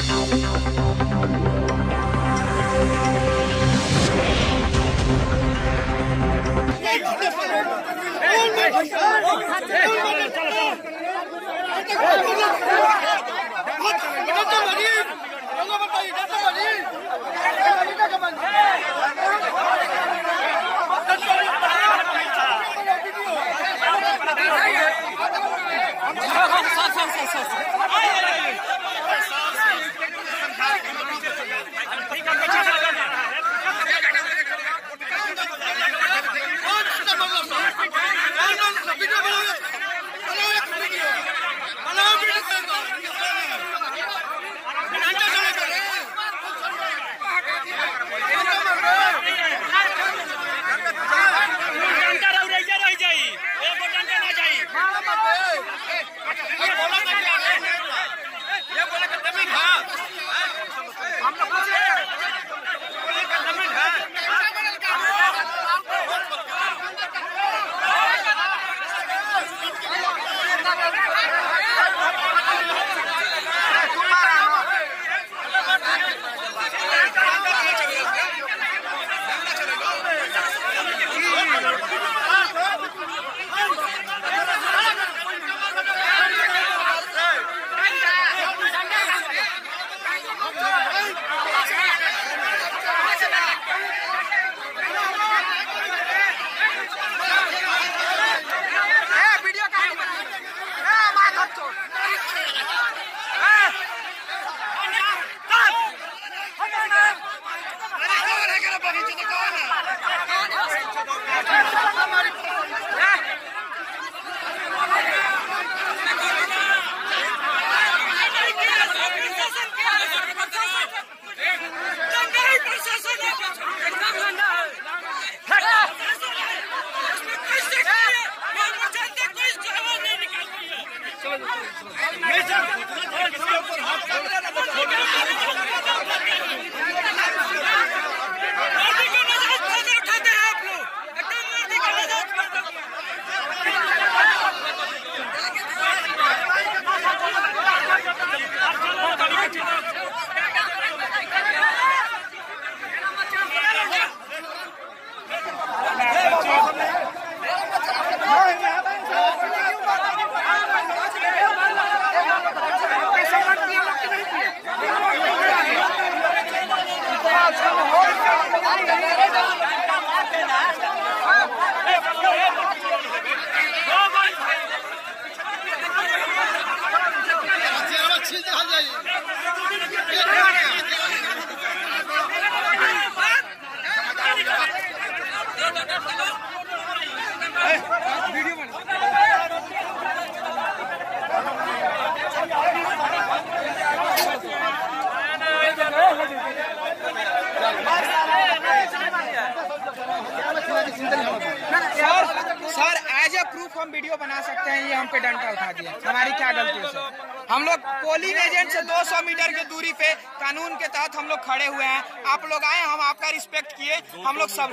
Sir as a proof हम video बना सकते हैं, ये हम पे डंडा उठा दिया, हमारी क्या गलती है सर? हम लोग पोलिंग एजेंट से 200 मीटर की दूरी पे कानून के तहत हम लोग खड़े हुए हैं, आप लोग आए, हम आपका रिस्पेक्ट किए, हम लोग सब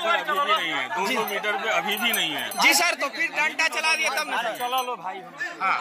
200 मीटर पे अभी भी नहीं है जी सर। तो फिर डंडा चला दिए तब नहीं चला लो भाई। हाँ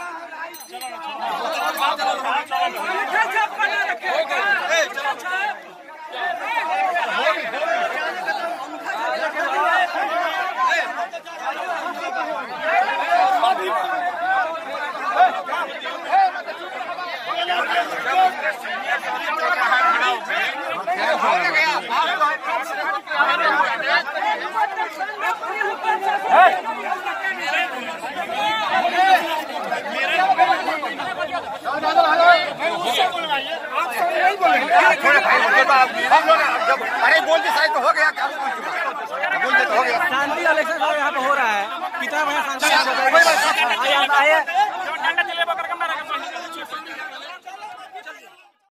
अरे बोल दे साइड तो हो गया, क्या बोल दे तो हो गया। शांति इलेक्शन यहाँ पे हो रहा है, कितना बड़ा शांति